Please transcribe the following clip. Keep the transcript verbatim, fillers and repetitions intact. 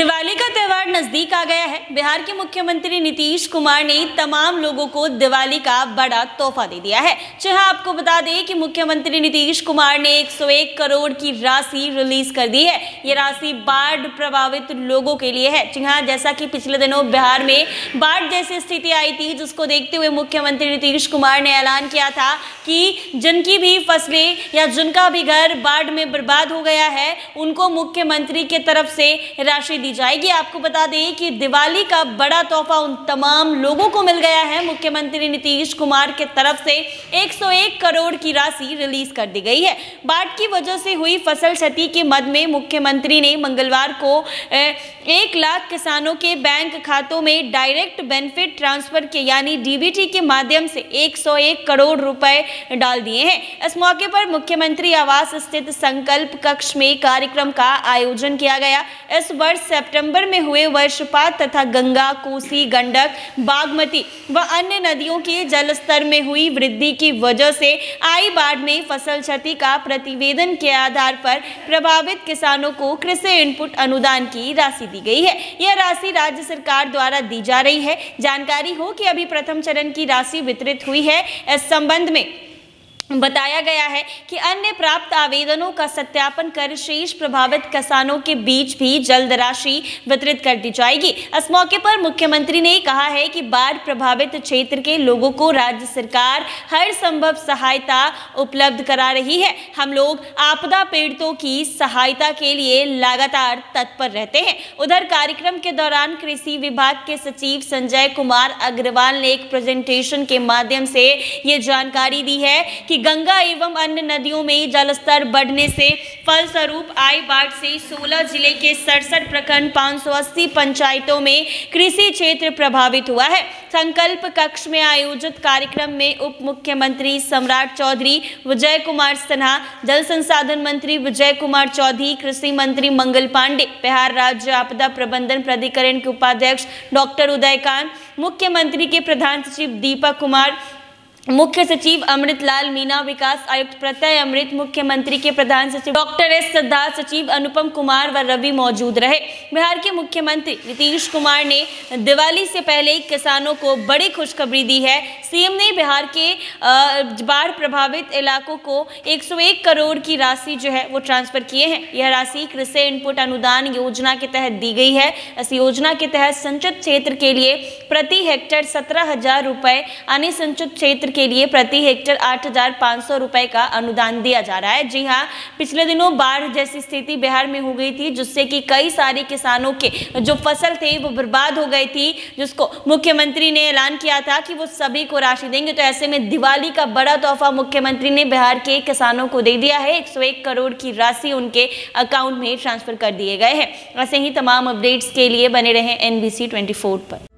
दिवाली का त्योहार नजदीक आ गया है। बिहार के मुख्यमंत्री नीतीश कुमार ने तमाम लोगों को दिवाली का बड़ा तोहफा दे दिया है। जी हां, आपको बता दें कि मुख्यमंत्री नीतीश कुमार ने एक सौ एक करोड़ की राशि रिलीज कर दी है। ये राशि बाढ़ प्रभावित लोगों के लिए है। जी हां, जैसा कि पिछले दिनों बिहार में बाढ़ जैसी स्थिति आई थी, जिसको देखते हुए मुख्यमंत्री नीतीश कुमार ने ऐलान किया था कि जिनकी भी फसलें या जिनका भी घर बाढ़ में बर्बाद हो गया है, उनको मुख्यमंत्री की तरफ से राशि दी जाएगी। आपको बता दें कि दिवाली का बड़ा तोहफा उन तमाम लोगों को मिल गया है। मुख्यमंत्री नीतीश कुमार के तरफ से एक सौ एक करोड़ की राशि रिलीज कर दी गई है। बाढ़ की वजह से हुई फसल क्षति के मद में मुख्यमंत्री ने मंगलवार को एक लाख किसानों के बैंक खातों में डायरेक्ट बेनिफिट ट्रांसफर के यानी डीबीटी के माध्यम से एक सौ एक करोड़ रुपए डाल दिए हैं। इस मौके पर मुख्यमंत्री आवास स्थित संकल्प कक्ष में कार्यक्रम का आयोजन किया गया। इस वर्ष सितंबर में हुए वर्षपात तथा गंगा, कोसी, गंडक, बागमती व अन्य नदियों के जलस्तर में हुई वृद्धि की वजह से आई बाढ़ में फसल क्षति का प्रतिवेदन के आधार पर प्रभावित किसानों को कृषि इनपुट अनुदान की राशि दी गई है। यह राशि राज्य सरकार द्वारा दी जा रही है। जानकारी हो कि अभी प्रथम चरण की राशि वितरित हुई है। इस संबंध में बताया गया है कि अन्य प्राप्त आवेदनों का सत्यापन कर शेष प्रभावित किसानों के बीच भी जल्द राशि वितरित कर दी जाएगी। इस मौके पर मुख्यमंत्री ने कहा है कि बाढ़ प्रभावित क्षेत्र के लोगों को राज्य सरकार हर संभव सहायता उपलब्ध करा रही है। हम लोग आपदा पीड़ितों की सहायता के लिए लगातार तत्पर रहते हैं। उधर कार्यक्रम के दौरान कृषि विभाग के सचिव संजय कुमार अग्रवाल ने एक प्रेजेंटेशन के माध्यम से ये जानकारी दी है कि गंगा एवं अन्य नदियों में जलस्तर बढ़ने से फलस्वरूप आई बाढ़ से सोलह जिले के सड़सठ प्रखंड पाँच सौ अस्सी पंचायतों में कृषि क्षेत्र प्रभावित हुआ है। संकल्प कक्ष में आयोजित कार्यक्रम में उप मुख्यमंत्री सम्राट चौधरी, विजय कुमार सिन्हा, जल संसाधन मंत्री विजय कुमार चौधरी, कृषि मंत्री मंगल पांडे, बिहार राज्य आपदा प्रबंधन प्राधिकरण के उपाध्यक्ष डॉक्टर उदयकांत, मुख्यमंत्री के प्रधान सचिव दीपक कुमार, मुख्य सचिव अमृत लाल मीणा, विकास आयुक्त प्रत्यय अमृत, मुख्यमंत्री के प्रधान सचिव डॉक्टर एस सिद्धार्थ, सचिव अनुपम कुमार व रवि मौजूद रहे। बिहार के मुख्यमंत्री नीतीश कुमार ने दिवाली से पहले किसानों को बड़ी खुशखबरी दी है। सीएम ने बिहार के बाढ़ प्रभावित इलाकों को एक सौ एक करोड़ की राशि जो है वो ट्रांसफर किए हैं। यह राशि कृषि इनपुट अनुदान योजना के तहत दी गई है। इस योजना के तहत संचित क्षेत्र के लिए प्रति हेक्टेयर सत्रह हजार रुपए, अन्य संचित क्षेत्र के लिए प्रति हेक्टेयर आठ हजार पाँच सौ रुपए का अनुदान दिया जा रहा है। जी हां, पिछले दिनों बाढ़ जैसी स्थिति बिहार में हो गई थी, जिससे कि कई सारे किसानों के जो फसल थे वो बर्बाद हो गई थी, जिसको मुख्यमंत्री ने ऐलान किया था कि वो सभी को राशि देंगे। तो ऐसे में दिवाली का बड़ा तोहफा मुख्यमंत्री ने बिहार के किसानों को दे दिया है। एक सौ एक करोड़ की राशि उनके अकाउंट में ट्रांसफर कर दिए गए हैं। ऐसे ही तमाम अपडेट्स के लिए बने रहें एनबीसी चौबीस पर।